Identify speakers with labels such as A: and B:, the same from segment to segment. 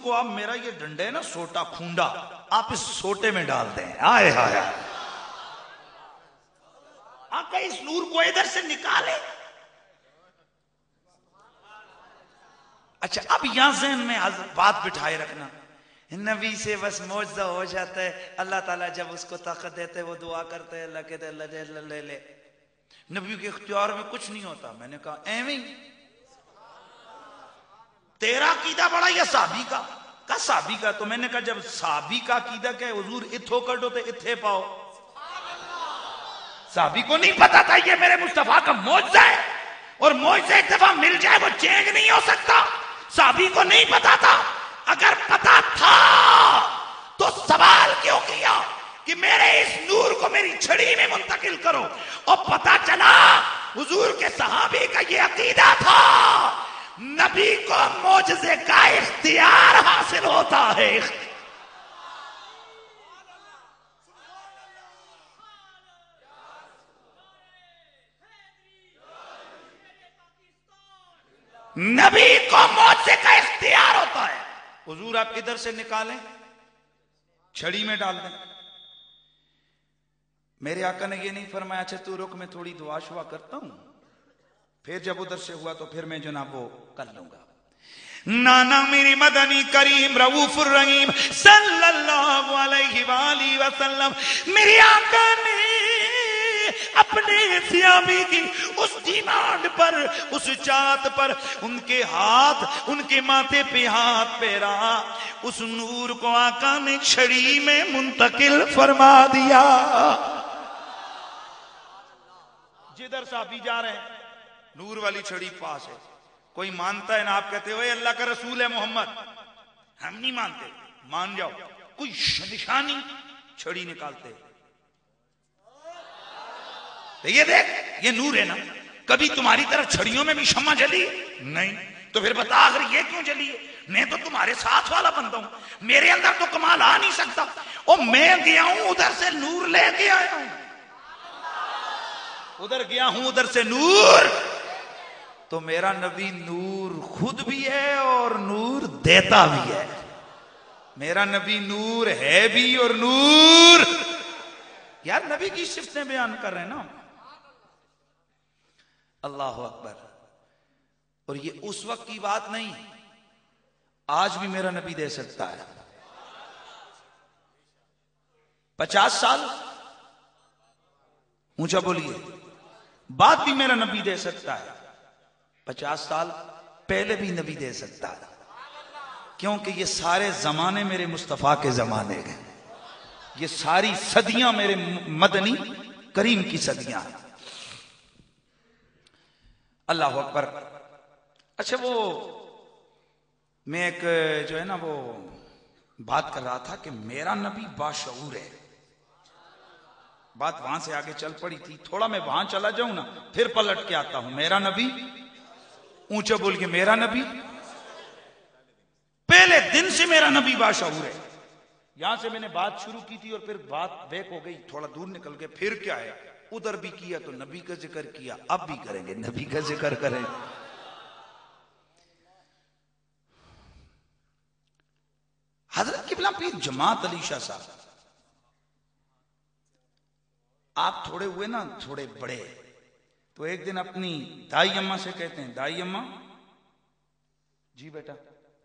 A: को आप, मेरा ये डंडे है ना सोटा खूंडा, आप इस सोटे में डाल दें। आए हाय, आप इस नूर को इधर से निकाले। अच्छा, अब यहां ज़हन में बात बिठाए रखना, नबी से बस मौजज़ा हो जाता है। अल्लाह ताला जब उसको ताकत देते है वो दुआ करते हैं, अल्लाह कहते अल्लाह ले ले। नबी के इख्तियार में कुछ नहीं होता। मैंने कहा एवं तेरा कीदा बड़ा या साबी का साबी का। तो मैंने कहा जब साबी का कीदा क्या है, हुजूर इथो कटो तो इथे पाओ। साबी को नहीं पता था ये मेरे मुस्तफा का मौजज़ा है, और मौजज़ा एक दफा मिल जाए वो चेंज नहीं हो सकता। साबी को नहीं पता था। अगर पता था तो सवाल क्यों किया कि मेरे इस नूर को मेरी छड़ी में मुंतकिल करो। और पता चला हुजूर के सहाबी का ये अकीदा था, नबी को मौजज़े का इख्तियार हासिल होता है। नबी को मौजज़े का इख्तियार होता है। हुजूर आप इधर से निकालें, छड़ी में डाल दें। मेरे आका ने ये नहीं फरमाया अच्छा तू रुक मैं थोड़ी दुआ शुआ करता हूं, फिर जब उधर से हुआ तो फिर मैं जनाब वो कर लूंगा। नाना मेरी मदनी करीम रऊफुर रहीम सल्लल्लाहु अलैहि वसल्लम, मेरे आका ने अपने सियामी की उस डिमांड पर, उस चाहत पर उनके हाथ, उनके माथे पे हाथ फेरा, उस नूर को आका ने छड़ी में मुंतकिल फरमा दिया। जिधर साहबी जा रहे हैं नूर वाली छड़ी पास है। कोई मानता है ना, आप कहते हो अल्लाह का रसूल है मोहम्मद, हम नहीं मानते, मान जाओ। कोई निशानी, छड़ी निकालते, तो ये देख ये नूर है ना, कभी तुम्हारी तरह छड़ियों में भी शम्मा जली नहीं, तो फिर बता आखिर ये क्यों जली है? मैं तो तुम्हारे साथ वाला बंदा हूं, मेरे अंदर तो कमाल आ नहीं सकता। और मैं गया हूं उधर से नूर लेके आया हूं, उधर गया हूं उधर से नूर। तो मेरा नबी नूर खुद भी है और नूर देता भी है। मेरा नबी नूर है भी और नूर, यार नबी की सिफतें बयान कर रहे हैं ना। अल्लाह अकबर। और ये उस वक्त की बात नहीं, आज भी मेरा नबी दे सकता है। 50 साल ऊंचा बोलिए, बाद भी मेरा नबी दे सकता है। 50 साल पहले भी नबी दे सकता है, क्योंकि ये सारे जमाने मेरे मुस्तफा के जमाने हैं। ये सारी सदियां मेरे मदनी करीम की सदियां हैं। अल्लाह अकबर। अच्छा वो मैं एक जो है ना वो बात कर रहा था कि मेरा नबी बाशऊर है। बात वहां से आगे चल पड़ी थी, थोड़ा मैं वहां चला जाऊं ना फिर पलट के आता हूं। मेरा नबी, ऊंचा बोल के मेरा नबी, पहले दिन से मेरा नबी बाशऊर है। यहां से मैंने बात शुरू की थी और फिर बात बैक हो गई, थोड़ा दूर निकल के फिर क्या है, उधर भी किया तो नबी का जिक्र किया, अब भी करेंगे नबी का जिक्र करें। हजरत किबला पीर जमात अली शाह साहब, आप थोड़े हुए ना थोड़े बड़े, तो एक दिन अपनी दाई अम्मा से कहते हैं, दाई अम्मा जी बेटा,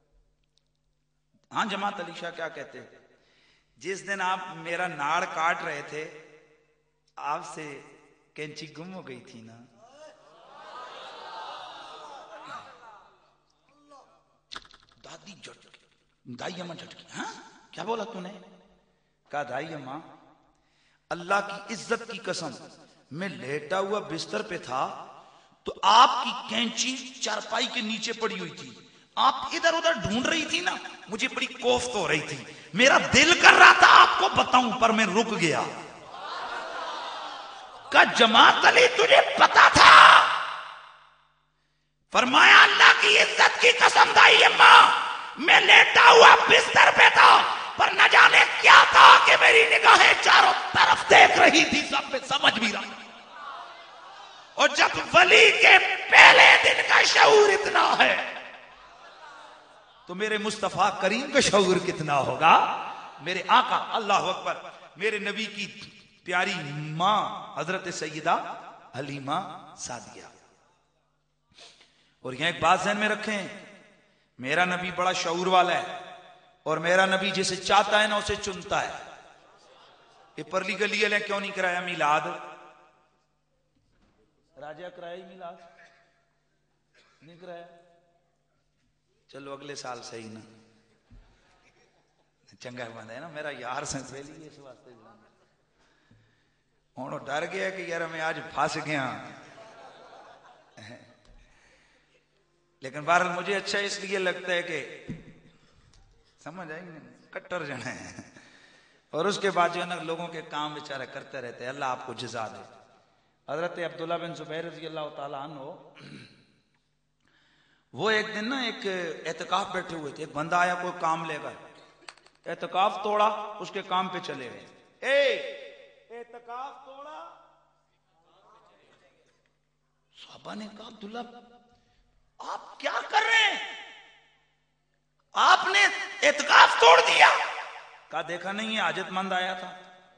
A: हाँ जमात अली शाह क्या कहते हैं, जिस दिन आप मेरा नाड़ काट रहे थे आपसे कैंची गुम हो गई थी ना। दादी झटकी, दाई अम्मा झटकी, हाँ क्या बोला तूने? कहा दाई अम्मा अल्लाह की इज्जत की कसम, मैं लेटा हुआ बिस्तर पे था तो आपकी कैंची चारपाई के नीचे पड़ी हुई थी, आप इधर उधर ढूंढ रही थी ना, मुझे बड़ी कोफ्त हो रही थी, मेरा दिल कर रहा था आपको बताऊं पर मैं रुक गया। का जमात अली तुझे पता था? फरमाया अल्लाह की इज्जत की कसम दाई अम्मा, मैं लेटा हुआ बिस्तर पे था पर न जाने क्या था कि मेरी निगाहें चारों तरफ देख रही थी, सब में समझ भी रहा। और जब वली के पहले दिन का शऊर इतना है तो मेरे मुस्तफा करीम का शऊर कितना होगा। मेरे आका अल्लाह अकबर, मेरे नबी की प्यारी मां हजरत सैयदा हलीमा सादिया। और यहां एक बात ध्यान में रखें, मेरा नबी बड़ा शऊर वाला है और मेरा नबी जिसे चाहता है ना उसे चुनता है। ये परली गली वाले क्यों नहीं कराया मिलाद? राजा कराया मिलाद नहीं कराया? चलो अगले साल सही ना, चंगा बंद है ना मेरा यार संसवेली इस वास्ते हूं डर गया कि यार मैं आज फंस गया। लेकिन बहरहाल मुझे अच्छा इसलिए लगता है कि समझ आई कट्टर जन है और उसके बाद जो है ना लोगों के काम बेचारे करते रहते हैं। अल्लाह आपको जज़ा दे। हजरत अब्दुल्ला बिन जुबैर रज़ी अल्लाह ताला अन्हु, वो एक दिन ना एक एतकाफ बैठे हुए थे, एक बंदा आया कोई काम लेकर, एतकाफ तोड़ा, उसके काम पे चले गए। एतकाफ तोड़ा, साहबा ने कहा अब्दुल्ला आप क्या कर रहे हैं, आपने एतकाफ तोड़ दिया। कहा देखा नहीं है हाजतमंद आया था।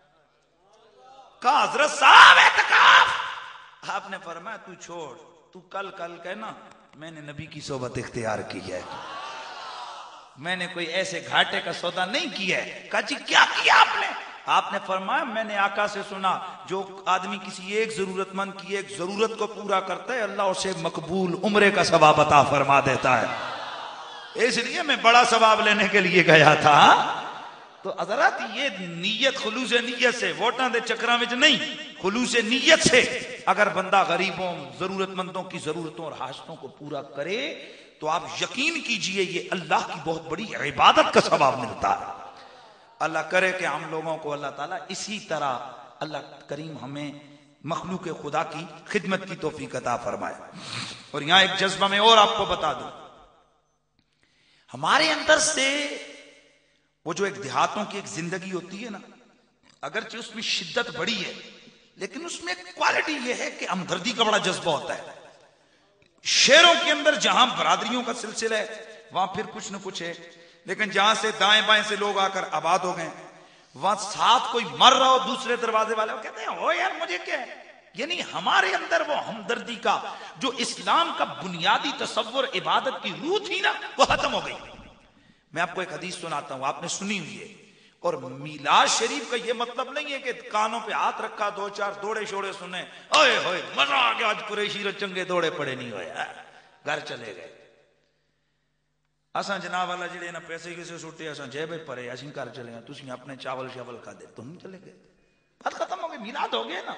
A: कहा हजरत साहब एतकाफ। आपने फरमाया तू छोड़, तू कल कहना मैंने नबी की सोबत इख्तियार की है, मैंने कोई ऐसे घाटे का सौदा नहीं किया है। कहा जी क्या किया आपने? आपने फरमाया मैंने आका से सुना जो आदमी किसी एक जरूरतमंद की एक जरूरत को पूरा करता है अल्लाह उसे मकबूल उम्रे का सवाब अता फरमा देता है। इसलिए मैं बड़ा सवाब लेने के लिए गया था। तो हज़रात ये नीयत खुलूस नीयत से, वोटां दे चक्रां विच नहीं, खुलूस नीयत से अगर बंदा गरीबों जरूरतमंदों की जरूरतों और हाजतों को पूरा करे तो आप यकीन कीजिए ये अल्लाह की बहुत बड़ी इबादत का सवाब मिलता है। अल्लाह करे कि हम लोगों को अल्लाह ताला इसी तरह अल्लाह करीम हमें मखलूक खुदा की खिदमत की तौफीक अता फरमाए। और यहां एक जज्बा में और आपको बता दूं, हमारे अंदर से वो जो एक देहातों की एक जिंदगी होती है ना, अगरचे उसमें शिद्दत बड़ी है लेकिन उसमें क्वालिटी ये है कि हमदर्दी का बड़ा जज्बा होता है। शहरों के अंदर जहां बरादरियों का सिलसिला है वहां फिर कुछ न कुछ है, लेकिन जहां से दाएं बाएं से लोग आकर आबाद हो गए, वहां साथ कोई मर रहा हो दूसरे दरवाजे वाले वो कहते हैं ओ यार मुझे क्या है। यानी हमारे अंदर वो हमदर्दी का जो इस्लाम का बुनियादी तसव्वुर इबादत की रूह थी ना वो खत्म हो गई। मैं आपको एक हदीस सुनाता हूं, आपने सुनी हुई है। और मीलाद शरीफ का ये मतलब नहीं है कि कानों पे हाथ रखा दो चार दौड़े शोड़े सुने ओए होए मजा आ गया आज कुरैशी चंगे दौड़े पड़े नहीं होया घर चले गए। असा जनाब वाला जेड़े ना पैसे किसे सुटे असा जेब परे असी घर चले गए, तुम अपने चावल शावल खा दे तुम चले गए, बात खत्म हो गई, मिलाद हो गया ना।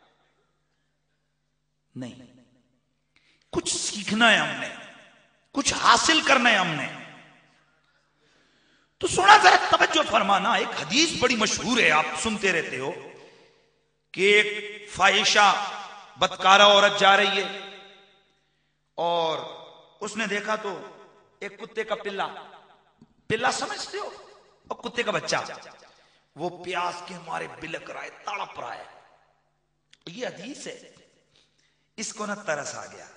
A: नहीं, कुछ सीखना है हमने, कुछ हासिल करना है हमने। तो सुना जरा तवज्जो फरमाना, एक हदीस बड़ी मशहूर है आप सुनते रहते हो कि एक फाहिशा बदकारा औरत जा रही है और उसने देखा तो एक कुत्ते का पिल्ला समझते हो, और कुत्ते का बच्चा, वो प्यास के मारे बिलक रहा है, तड़प रहा है। ये हदीस है। इसको ना तरस आ गया,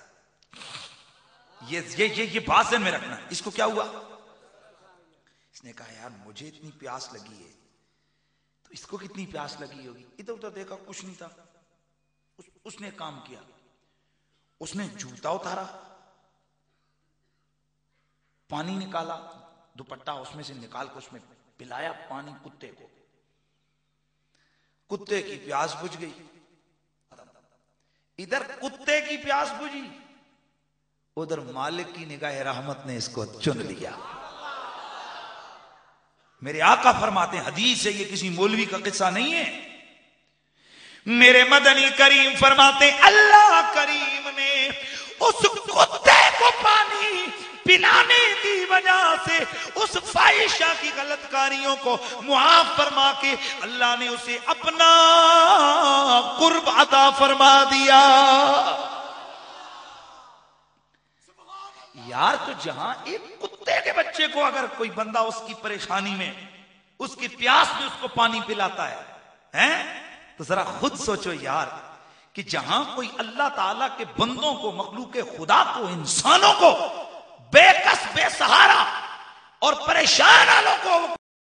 A: ये बात में रखना। इसको क्या हुआ, इसने कहा यार मुझे इतनी प्यास लगी है तो इसको कितनी प्यास लगी होगी। इधर उधर देखा कुछ नहीं था। उसने काम किया, उसने जूता उतारा, पानी निकाला, दुपट्टा उसमें से निकाल कर उसमें पिलाया पानी कुत्ते को। कुत्ते की प्यास बुझ गई। इधर कुत्ते की प्यास बुझी, उधर मालिक की निगाह रहमत ने इसको चुन लिया। मेरे आका फरमाते हैं, हदीस है ये, किसी मौलवी का किस्सा नहीं है। मेरे मदनी करीम फरमाते अल्लाह करीम ने उस कुत्ते को पानी पिलाने की वजह से उस फाहिशा की गलतकारियों को मुआफ फरमा के अल्लाह ने उसे अपना कुर्ब अता फरमा दिया। यार तो जहां एक कुत्ते के बच्चे को अगर कोई बंदा उसकी परेशानी में उसकी प्यास में उसको पानी पिलाता है तो जरा खुद सोचो यार कि जहां कोई अल्लाह ताला के बंदों को, मखलूक खुदा को, इंसानों को बेकस बेसहारा और परेशान आलों को